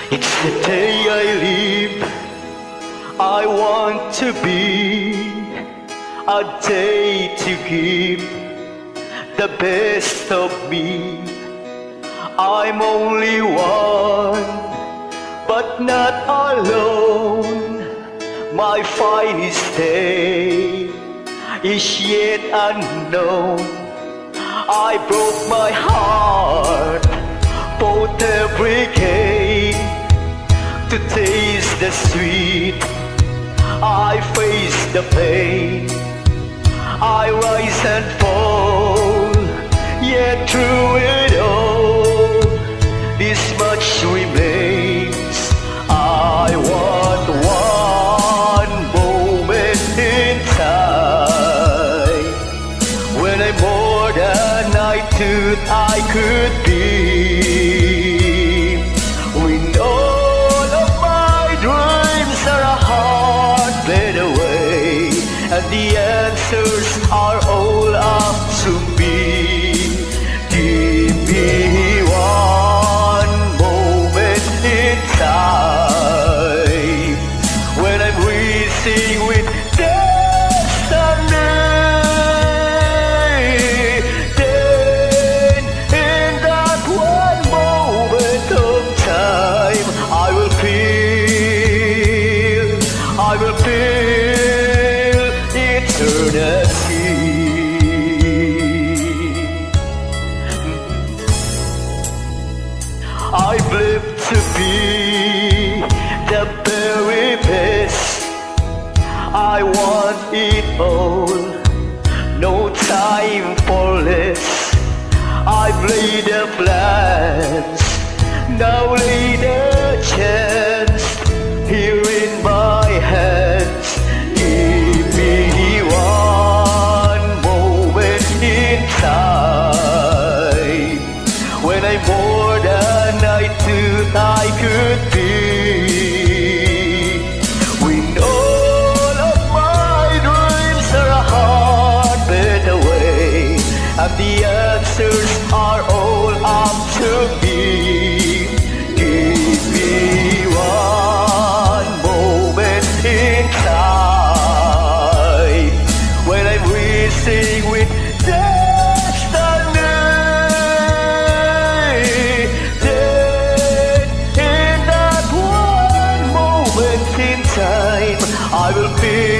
It's the day I live. I want to be a day to give the best of me. I'm only one, but not alone. My finest day is yet unknown. I broke my heart both every day to taste the sweet. I face the pain. I rise and fall, yet through it all, this much remains. I want one moment in time when I'm more than I thought I could be. When all of my dreams are a heartbeat away, and the answers are all up to me. Give me one moment in time when I'm racing with destiny. Then in that one moment of time, I will feel eternity. I've lived to be the very best. I want it all, no time for less. I've laid the plans, now lay the chance here in my hands. Give me one moment in time when I'm more than I thought I could be. When all of my dreams are a heartbeat away, and the answers are all up to me. Give me one moment in time when I'm racing with destiny. Then in that one moment in time, I will feel